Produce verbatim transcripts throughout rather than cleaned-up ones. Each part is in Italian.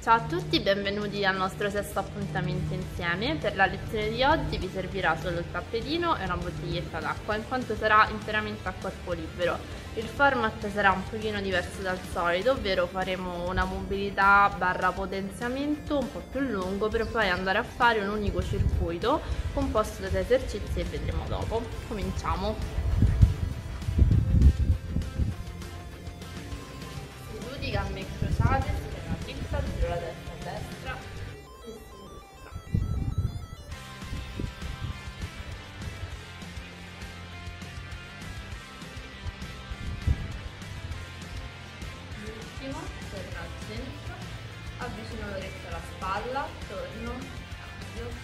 Ciao a tutti, benvenuti al nostro sesto appuntamento insieme. Per la lezione di oggi vi servirà solo il tappetino e una bottiglietta d'acqua, in quanto sarà interamente a corpo libero. Il format sarà un pochino diverso dal solito, ovvero faremo una mobilità barra potenziamento un po' più lungo per poi andare a fare un unico circuito composto da sei esercizi e vedremo dopo. Cominciamo! Seduti, gambe incrociate, schiena dritta, giro la testa a destra e sinistra. L'ultimo, torno al centro, avvicino l'orecchio alla spalla, torno, cambio.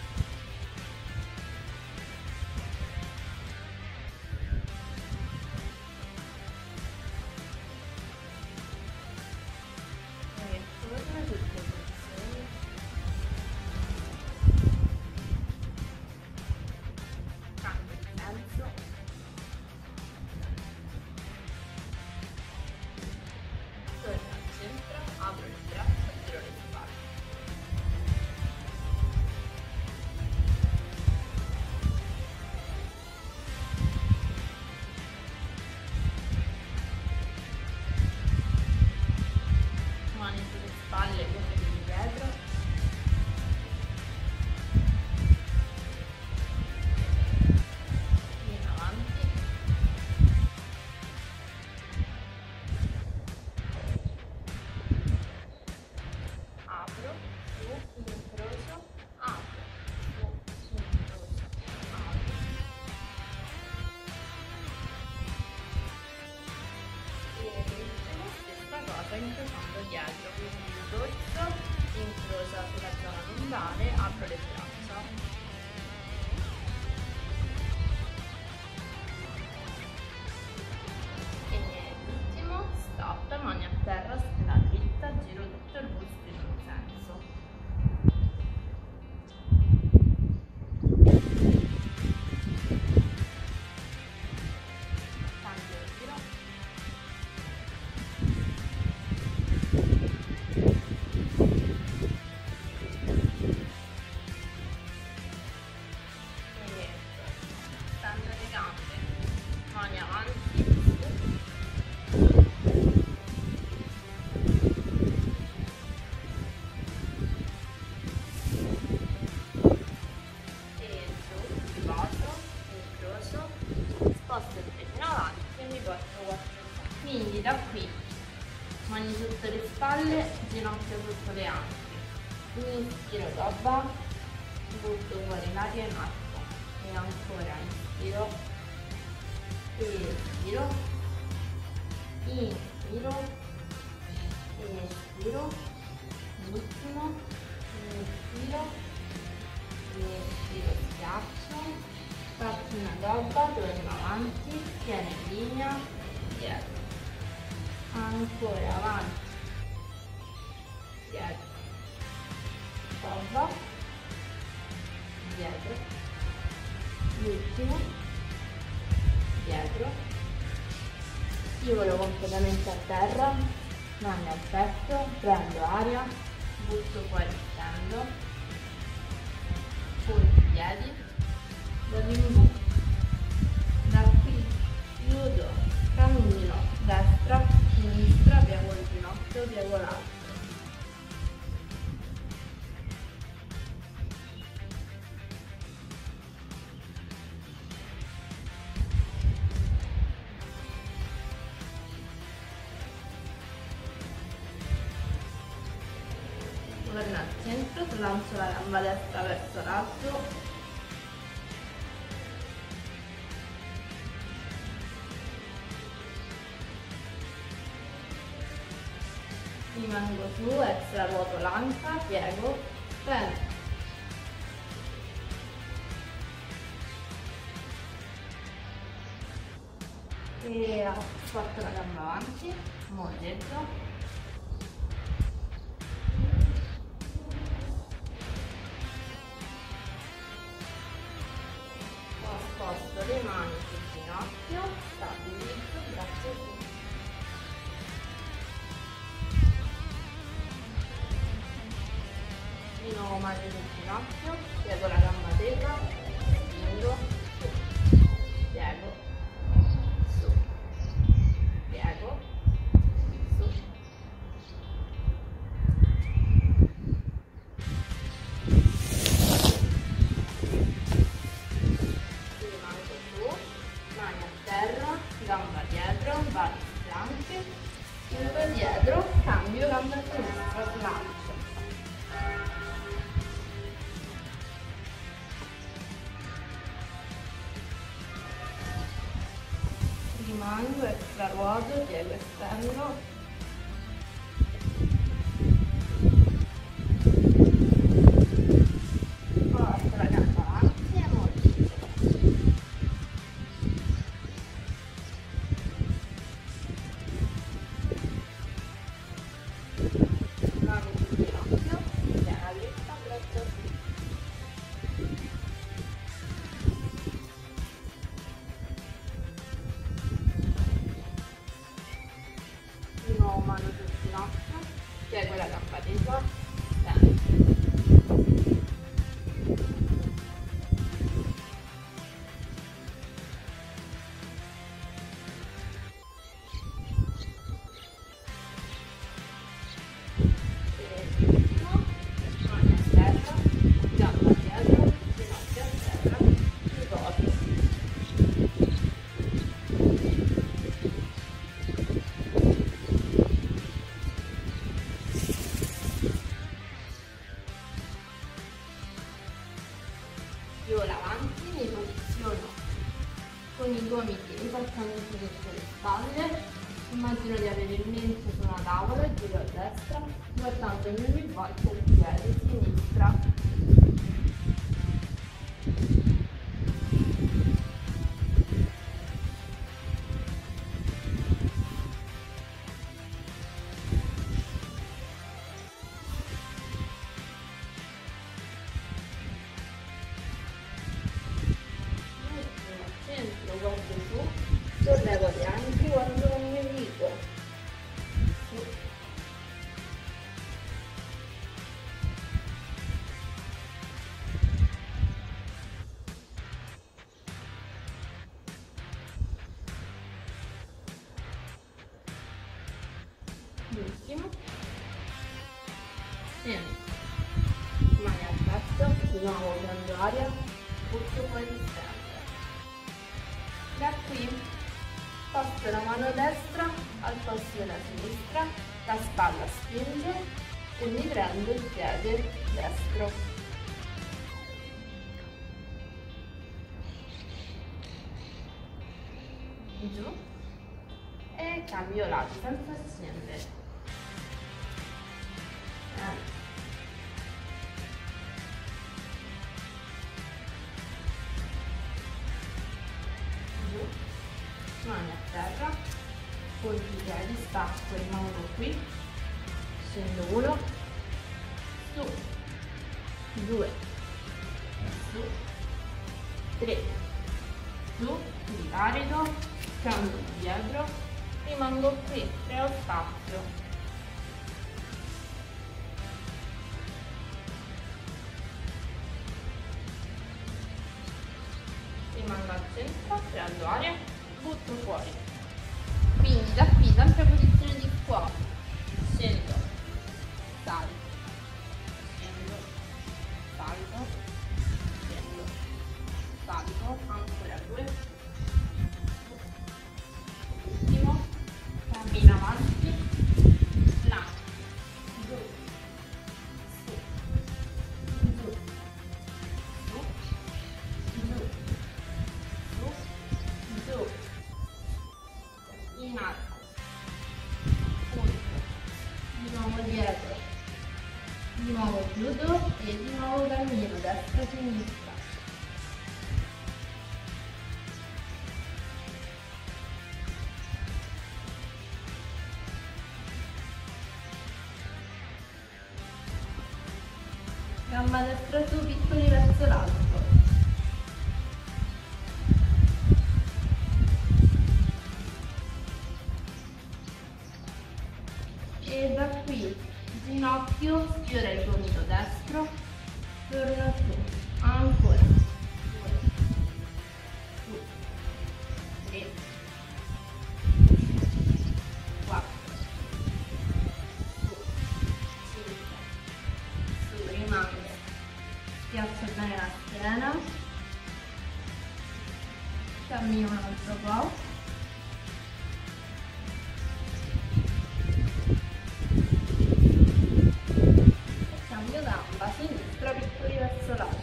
Incrociando dietro, quindi il dorso incrocia sulla zona lombare, apro le braccia e l'ultimo, stop, mani a terra, schiena dritta, giro tutto il busto in un senso. Cambio il giro. Mani avanti, e giù, ribato, incrocio, sposto il peso in avanti e mi porto quattro passi. Quindi da qui, mani sotto le spalle, ginocchia sotto le anche, inspiro da basso, butto fuori l'aria in alto e ancora inspiro. Espiro, inspiro, espiro, l'ultimo, inspiro, espiro, schiaccio, faccio una gobba, torno avanti, schiena in linea, dietro, ancora avanti, dietro, gobba, dietro, l'ultimo, dietro, scivolo completamente a terra, mani al petto, prendo aria, butto fuori, stendo, punto i piedi, vado in blu, da qui chiudo, cammino, destra, sinistra, piego il ginocchio, piego l'altro. Torno al centro, slancio la gamba destra verso l'alto, rimango su, extra ruoto l'anca, piego, prendo, e porto la gamba avanti, molleggio, sposto le mani sul ginocchio, stabilizzo, braccia su, nuovo mano sul ginocchio, piego la gamba tesa, spingo, su, piego, su, piego, su. Rimango su, mani a terra, gamba dietro, vado sui fianchi, spingo dietro, cambio gamba a sinistra, slancio. Rimango, extra ruoto, piego esterno, porto la gamba avanti e molto. Mano sul ginocchio, piega dritta, braccia su. Di nuovo mano sul ginocchio, piego la gamba tesa, stendo. E ultimo, mani a terra, gamba dietro, ginocchio a terra, riposo. Io avanti mi posiziono con i gomiti esattamente verso le spalle, immagino di avere il mento su una tavola e giro a destra, guardandomi ogni volta il piede sinistra. Centro, guardo su, sollevo le anche, guardo il mio dito, su, l'ultimo, centro, mani al petto, di nuovo prendo aria, butto fuori il stento. Da qui passo la mano destra al posto della sinistra, la spalla spinge e mi prendo il piede destro. Giù e cambio lato senza scendere. Eh. Mani a terra, poi i piedi, stacco, rimango qui, scendo uno, su, due, su, tre, su, ricarico, cambio dietro, rimango qui, creo spazio. Rimango al centro, prendo aria, butto fuori. Quindi da qui, sempre posizione di squat, scendo, salto, scendo, salto, scendo, salto, ancora due, ultimo, cammino avanti, lancio, giù, su, giù, su, giù, su, giù, in alto, punto, di nuovo dietro, di nuovo chiudo e di nuovo cammino destra sinistra. Gamba destra su, piccoli verso l'alto. E da qui ginocchio sfiora il gomito destro, torna su, ancora, due, su, tre, quattro, su, cinque, su, rimane, schiaccia bene la schiena, cammino un altro po', gamba sinistra, piccoli verso l'alto.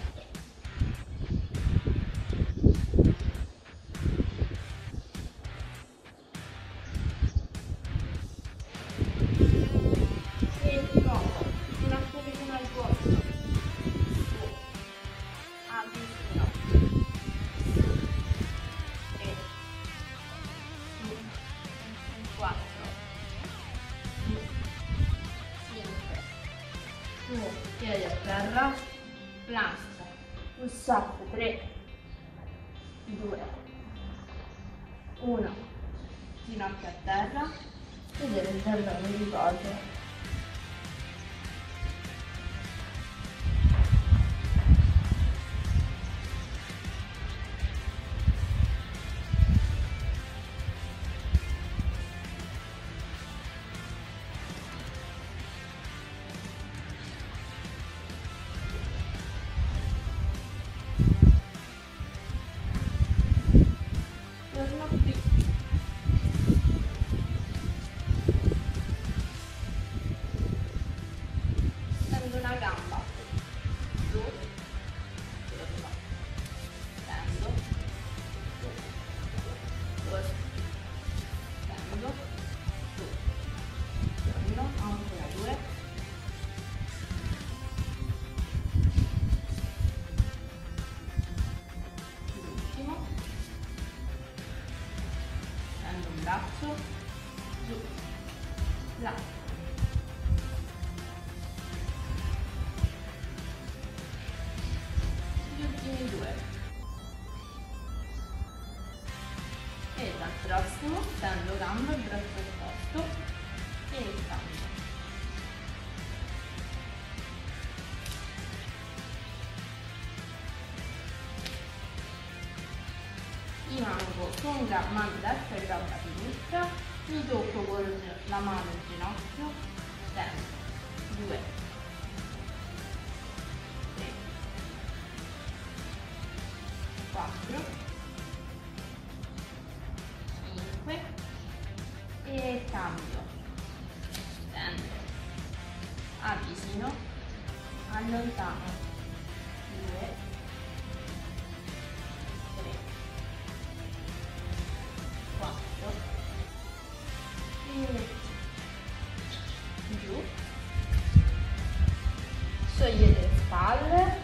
E di nuovo, un attimino al posto. Su, avvicino. Su, tre, su, quattro, su, cinque, su, piedi a terra, plancia, push up, tre, due, uno, ginocchio a terra, vedere il tallone di riposo. Braccio, giù, là, gli ultimi due, e dal prossimo stendo gamba e braccio opposto e cambio. Rimango con mano destra e gamba sinistra, mi tocco con la mano il ginocchio, stendo, due, tre, quattro, cinque e cambio, stendo, avvicino, allontano, due, giù, sciogliete le spalle,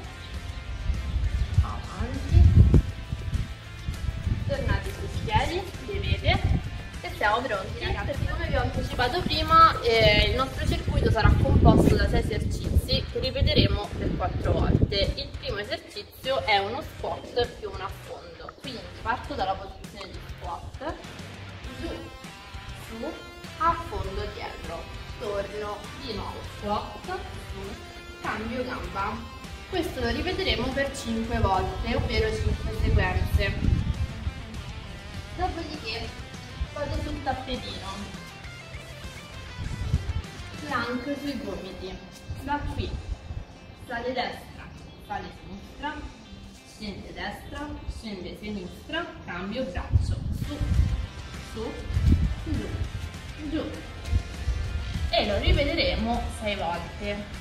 avanti, tornate sui piedi, piede e siamo pronti ragazzi. Come vi ho anticipato prima, eh, il nostro circuito sarà composto da sei esercizi che ripeteremo per quattro volte. Il primo esercizio è uno squat più un affondo, quindi parto dalla posizione di squat, giù, su, affondo dietro, torno di nuovo, squat, su, cambio gamba. Questo lo ripeteremo per cinque volte, ovvero cinque sequenze. Dopodiché vado sul tappetino, plank sui gomiti, da qui sale destra, sale sinistra, scende destra, scende sinistra, cambio braccio, su, su, giù, giù, e lo ripeteremo sei volte.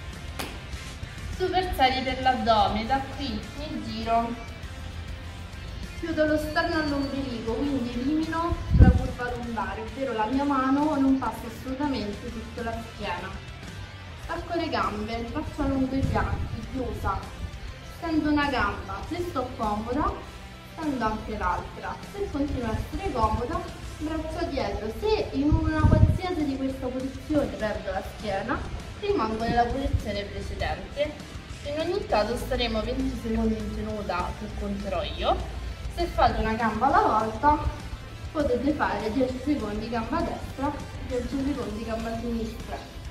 Super serie per l'addome, da qui mi giro, chiudo lo sterno all'ombelico, quindi elimino la curva lombare, ovvero la mia mano non passa assolutamente sotto la schiena. Stacco le gambe, faccio lungo i fianchi, chiusa, stendo una gamba, se sto comoda stendo anche l'altra, se continuo a essere comoda braccia dietro. Se in una qualsiasi di queste posizioni perdo la schiena, rimango nella posizione precedente. In ogni caso staremo venti secondi in tenuta che conterò io. Se fate una gamba alla volta potete fare dieci secondi gamba destra, dieci secondi gamba sinistra.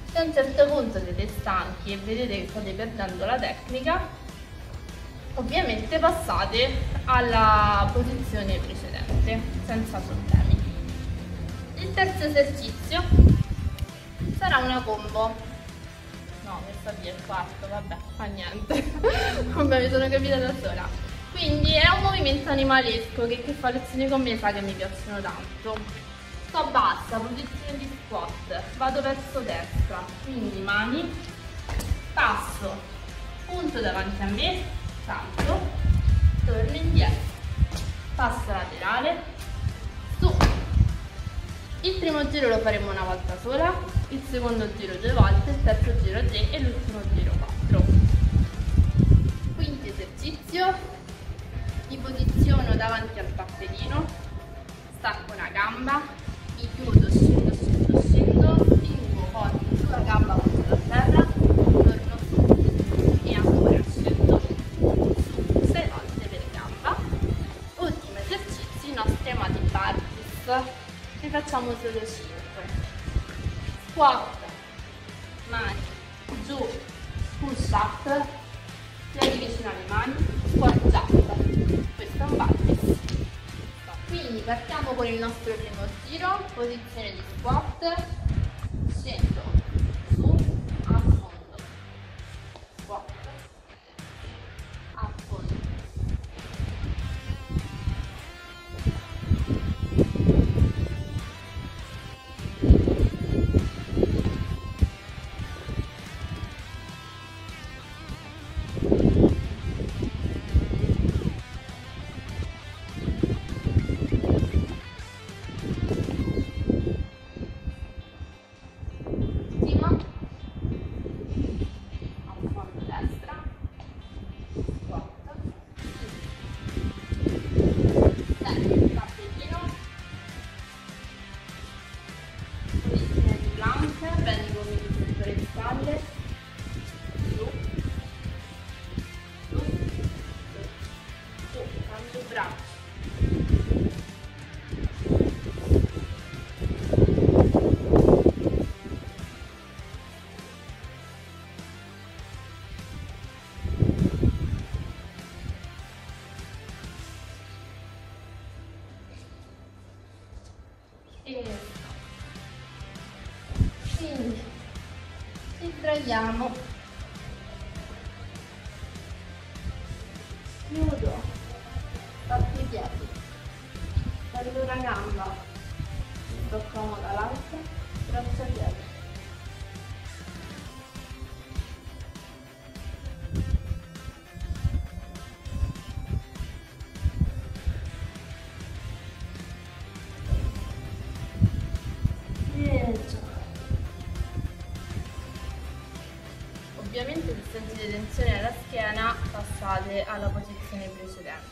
Se a un certo punto siete stanchi e vedete che state perdendo la tecnica, ovviamente passate alla posizione precedente senza problemi. Il terzo esercizio sarà una combo. No, questa qui è il quarto, vabbè, fa niente. Vabbè, mi sono capita da sola. Quindi è un movimento animalesco che chi fa lezioni con me sa che mi piacciono tanto. Sto bassa, posizione di squat, vado verso destra, quindi mani, passo, punto davanti a me, salto, torno indietro, passo laterale, su. Il primo giro lo faremo una volta sola, il secondo giro due volte, il terzo giro tre e l'ultimo giro quattro. Quinto esercizio, mi posiziono davanti al tappetino, stacco una gamba, mi chiudo, scendo, scendo, scendo, spingo forte sulla gamba contro la terra, torno su e ancora scendo, su, sei volte per gamba. Ultimo esercizio, i nostri amati burpees. Ne facciamo solo cinque. Squat, mani, giù, push up, piedi vicino alle mani, squat jump. Questo è un burpees. Quindi partiamo con il nostro primo giro, posizione di squat, scendo, su, a fondo, squat, a fondo. Quindi ci sdraiamo, chiudo, fatto i piedi, prendo una gamba, sto comoda l'altra, braccia dietro. Ovviamente se sentite tensione alla schiena passate alla posizione precedente.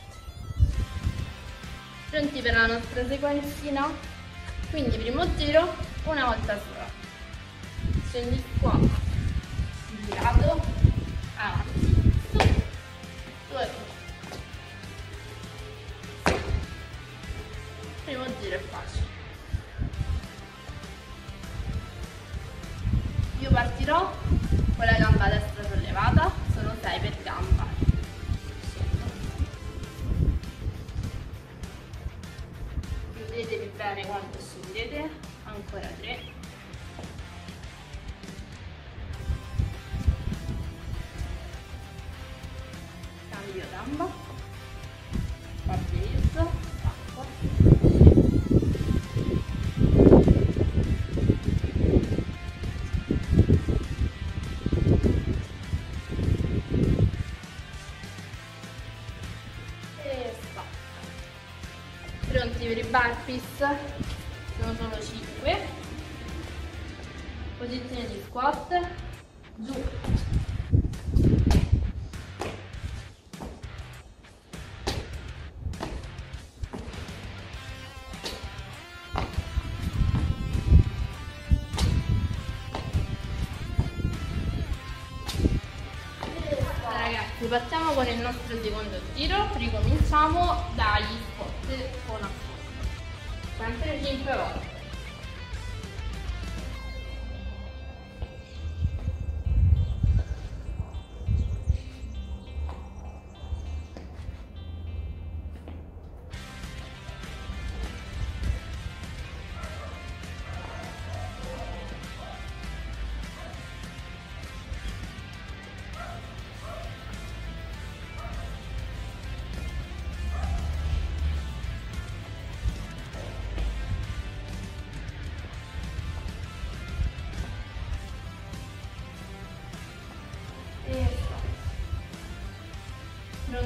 Pronti per la nostra sequenzina? Quindi primo giro, una volta sola. Scendi qua, girato, avanti, su, due, primo giro è facile. Io partirò con la gamba destra sollevata, sono sei per gamba. Scendo. Chiudetevi bene quando scendete, ancora tre. Cambio gamba, partenza, stacco. Pronti per i burpees? Sono solo cinque. Posizione di squat, giù. Ragazzi, partiamo con il nostro secondo giro, ricominciamo dagli squat con a fondo, sempre cinque volte.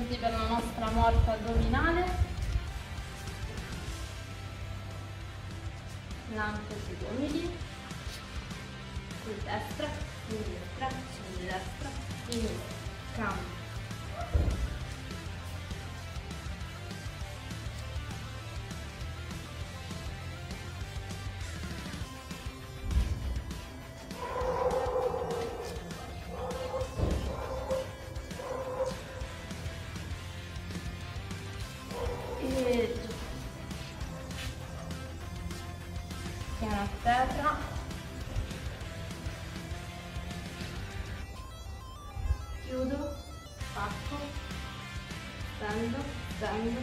quindi per la nostra morta addominale, l'anca sui gomiti, su destra, sinistra, su destra, sinistra, cambio. Piano a terra, chiudo, stacco, stendo, stendo,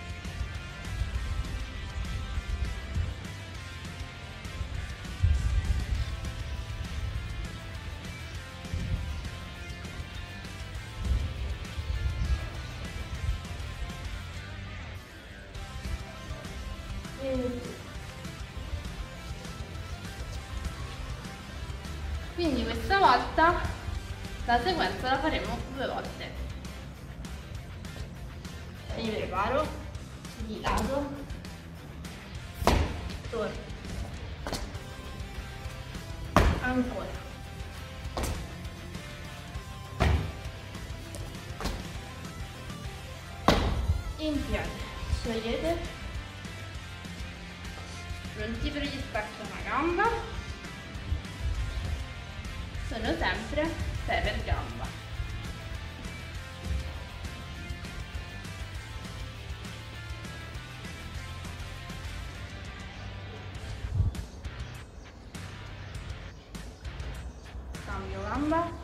e quindi questa volta la sequenza la faremo due volte. Mi preparo, di lato, torno, ancora, in piedi, sciogliete, pronti per gli stacchi a una gamba. Sono sempre sei per gamba. Cambio gamba.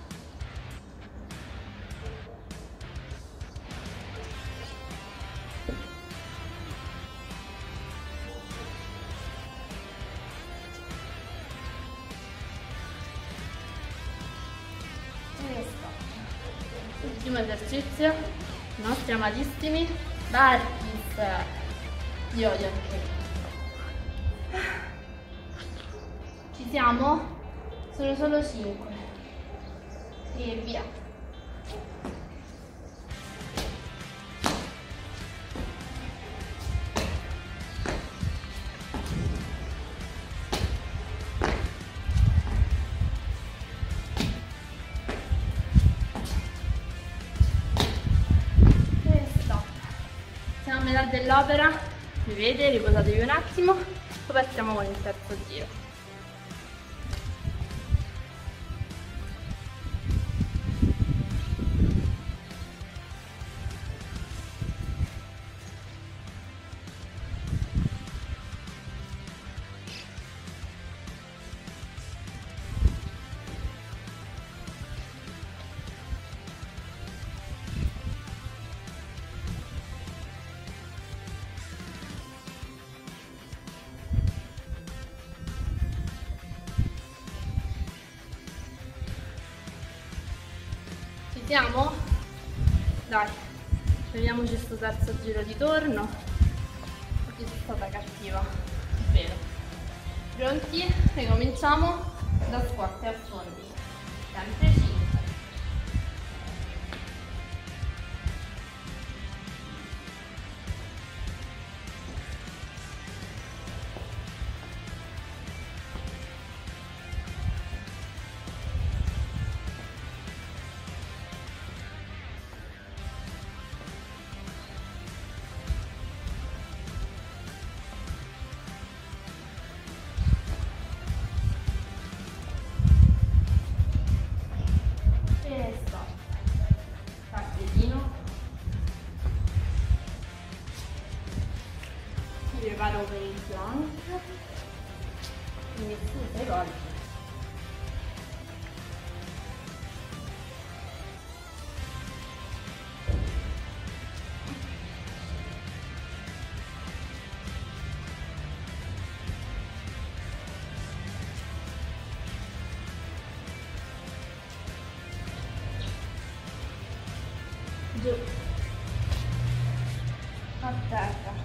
Ultimo esercizio, i nostri amatissimi burpees. Io odio anche. Ci siamo? Sono solo cinque. E via. A metà dell'opera, mi vede, riposatevi un attimo, poi partiamo con il terzo giro. Siamo? Dai, vediamoci questo terzo giro di torno. Oggi sono stata cattiva, vero. Pronti? Ricominciamo da squat e affondi. Sempre cinque. Preparo per il plank, quindi su sei volte. Giù, a terra.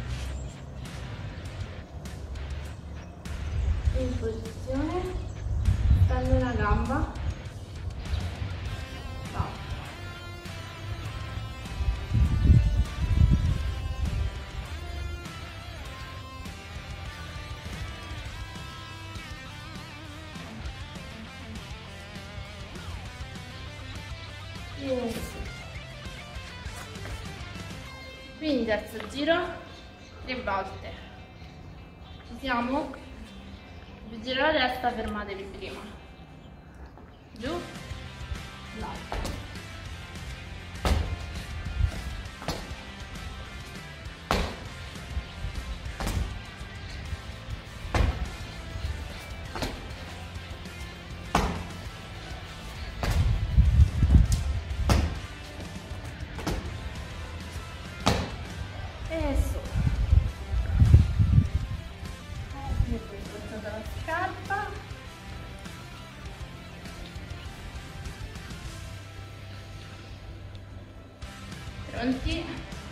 In posizione, stendo una gamba, stop, e su. Quindi terzo giro, tre volte. Ci siamo? Vi giro la testa, fermatevi prima. Giù, l'altro. E su. E poi spostata la scarpa. Pronti?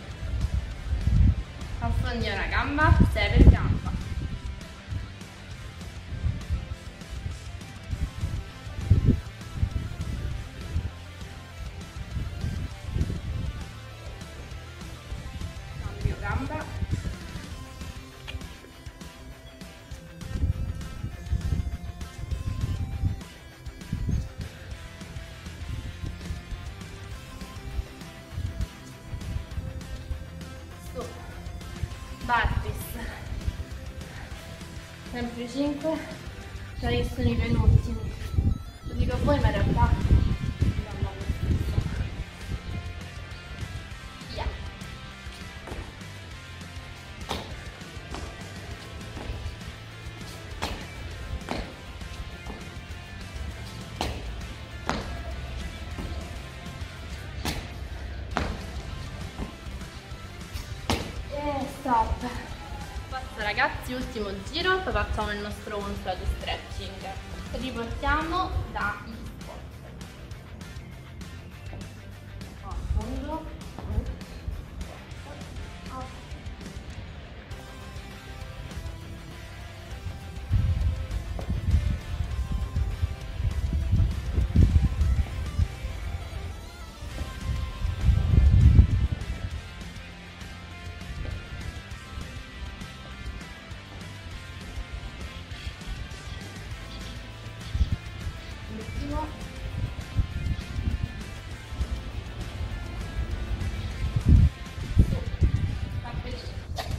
Affondi una gamba, sei per gamba. Cambio gamba. Su. Barpis. Sempre cinque. Cioè che sono i penultimi. Lo dico a voi ma in realtà andiamo lo stesso. Via. E stop. Basta ragazzi, ultimo giro, poi facciamo il nostro consueto stretching. Riportiamo da il squat. A fondo. Ultimo. Su. Tappetino.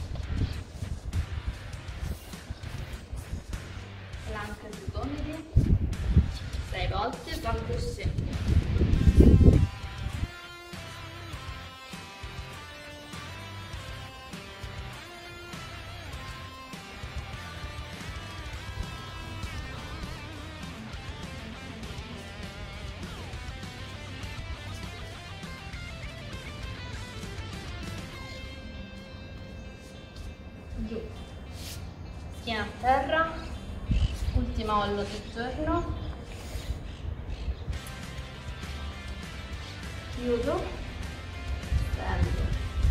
Plank sui gomiti. Sei volte, salto e scendi. Giù, schiena a terra, ultima hollo del giorno, chiudo, stendo,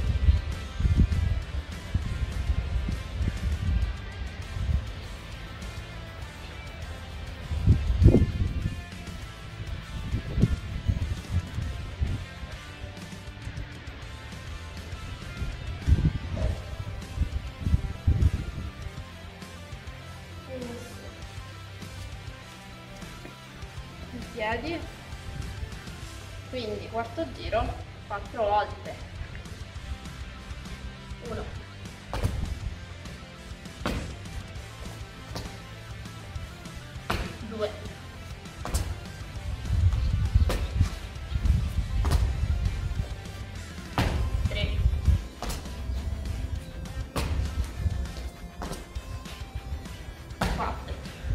i piedi, quindi quarto giro, quattro volte, uno, due, tre, quattro,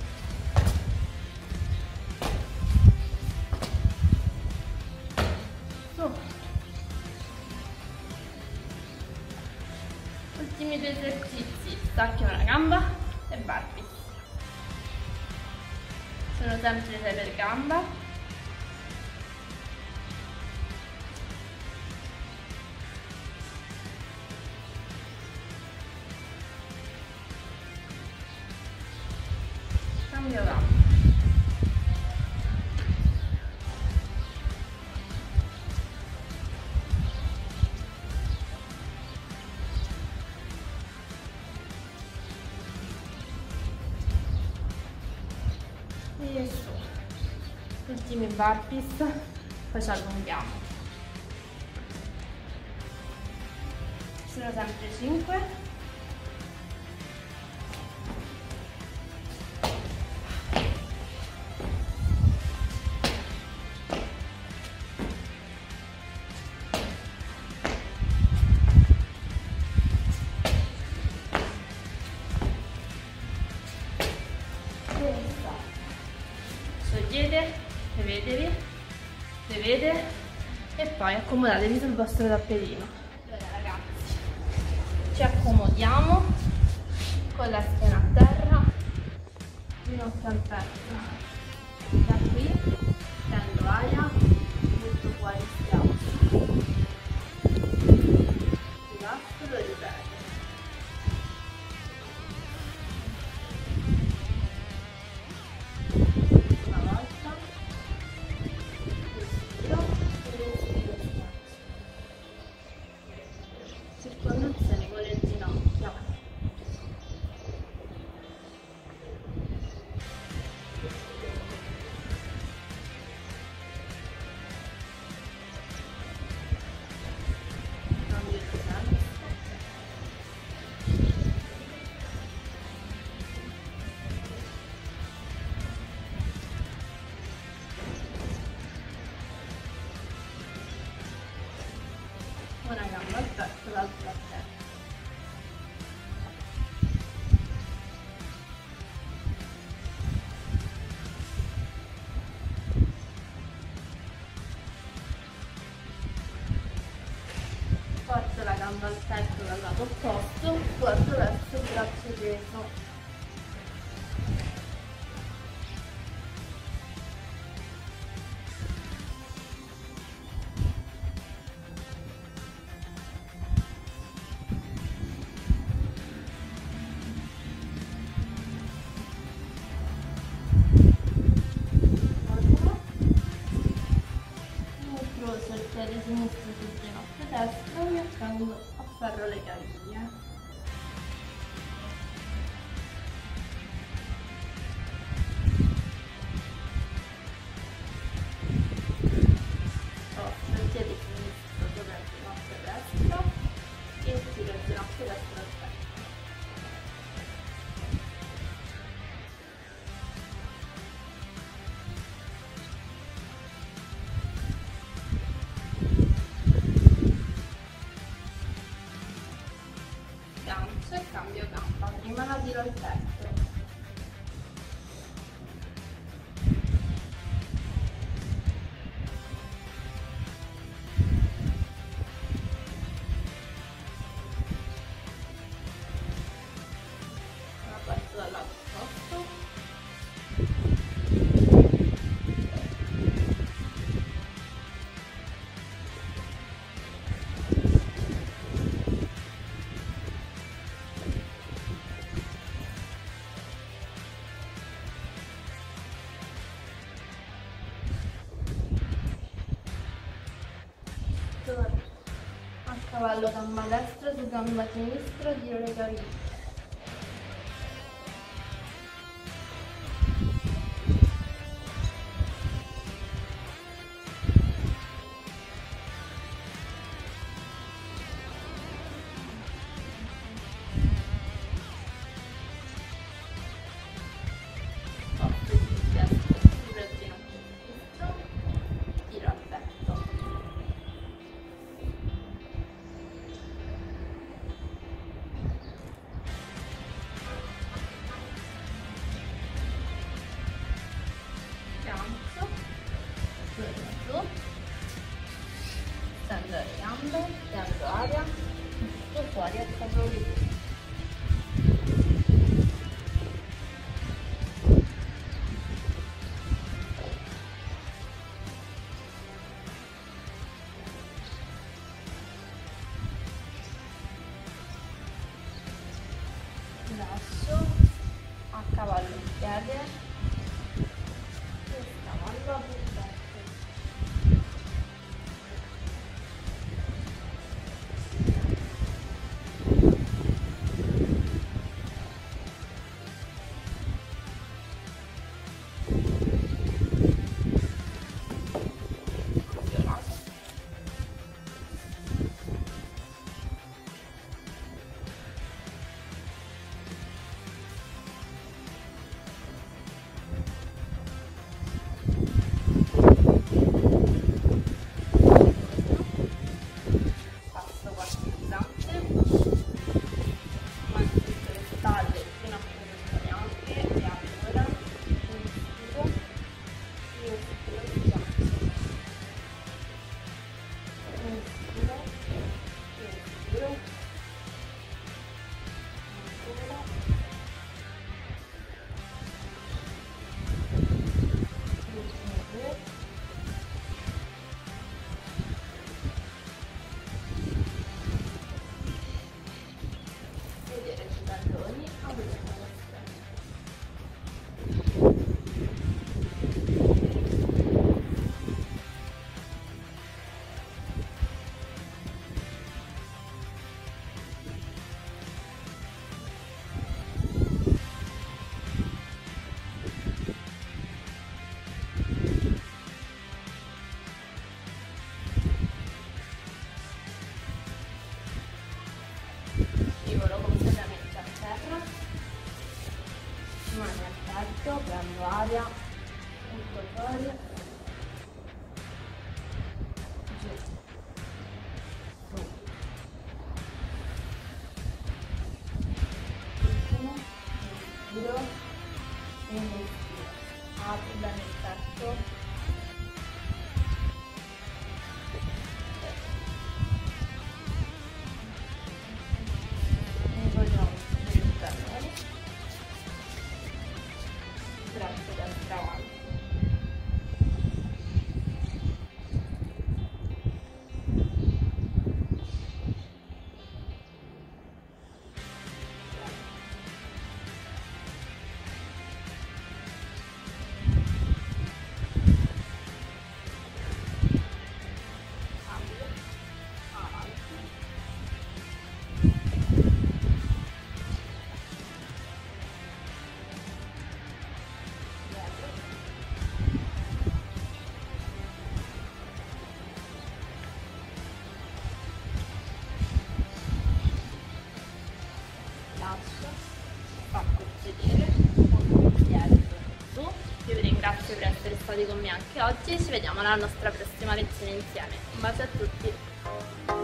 su. Ultimi due esercizi, stacchi una gamba e barpis. Sono sempre sei per gamba. Cambio gamba. E su. Ultimi burpees. poi ci allunghiamo. Sono sempre cinque. Sciogliete, vedetevi, vedete e poi accomodatevi sul vostro tappetino. Allora ragazzi, ci accomodiamo con la schiena a terra, ginocchio al petto. Da qui prendo aria, butto fuori, schiaccio, rilasso, lo ripeto. Circonduzione con le ginocchia. Cambio di senso. Una gamba al petto, l'altra a terra. Porto la gamba al petto dal lato opposto, porto verso il braccio teso. Incrocio il piede sinistro sul ginocchio destro e mi appendo a ferro le caviglie. Sposto il piede sinistro sopra il ginocchio destro e tiro il ginocchio destro al petto. Gancio e cambio gamba, prima la tiro al petto, la parto dal lato opposto, a cavallo gamba destra su gamba sinistra, giro le caviglie. Porto il destro sul ginocchio sinistro, tiro al petto. Gancio, torno su, stendo le gambe, prendo aria, butto fuori e ferro le piedi. Lascio a cavallo il piede e scavallo a buttare. anche oggi, ci vediamo alla nostra prossima lezione insieme. Un bacio a tutti!